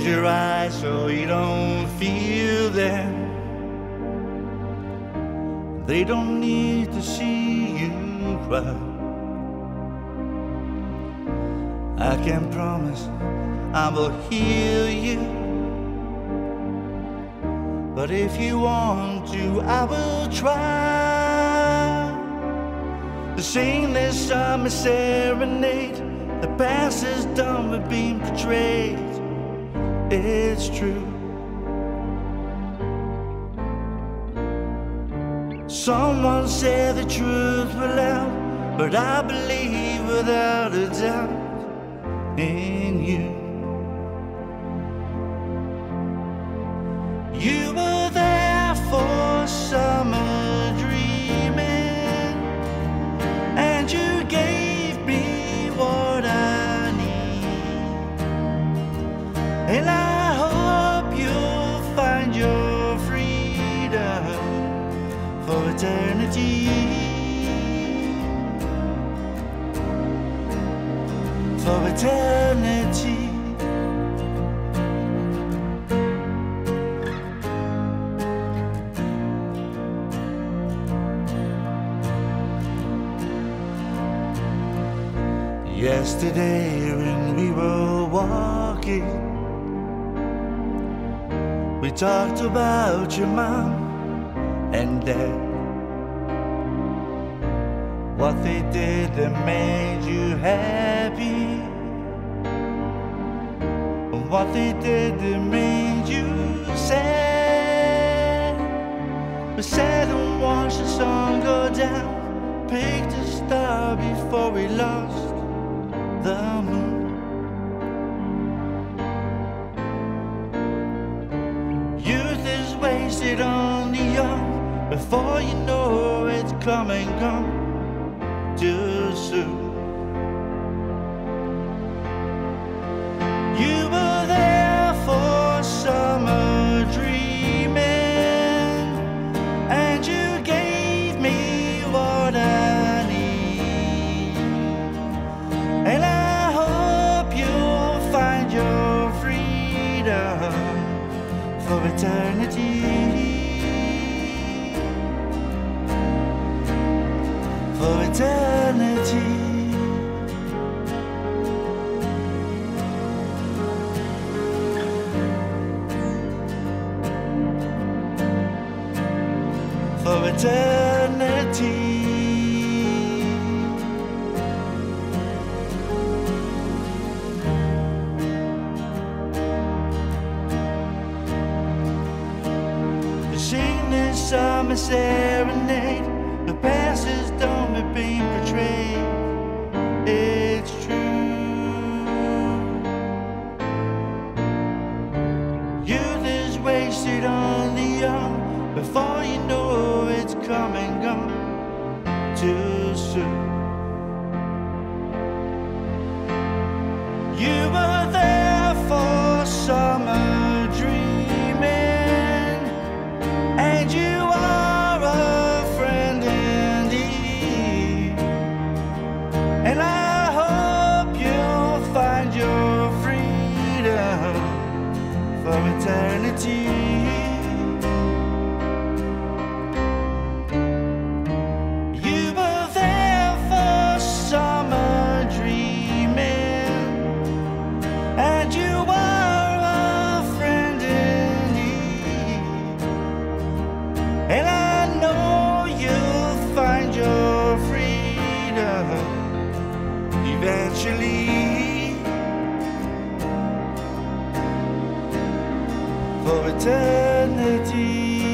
Close your eyes so you don't feel them. They don't need to see you cry. I can promise I will heal you, but if you want to, I will try to sing this summer serenade. The past is done with being betrayed. It's true. Someone said the truth will out, but I believe without a doubt in you. You were there for summer dreaming, and you gave me what I need. And I hope you'll find your freedom for eternity. For eternity. Yesterday when we were walking, we talked about your mom and dad, what they did that made you happy, and what they did that made you sad. We sat and watched the sun go down, picked a star before we lost the moon. Youth is wasted on the young, before you know it's come and gone too soon. You were there for summer dreaming, and you gave me what I need. And I hope you'll find your freedom for eternity. For eternity. For eternity. To sing this summer serenade, the past is done with being betrayed. It's true. Youth is wasted on the young, before you know it's come and gone too soon. You were there for summer dreaming, and you are a friend indeed. And I hope you'll find your freedom for eternity. And I know you'll find your freedom eventually. For eternity.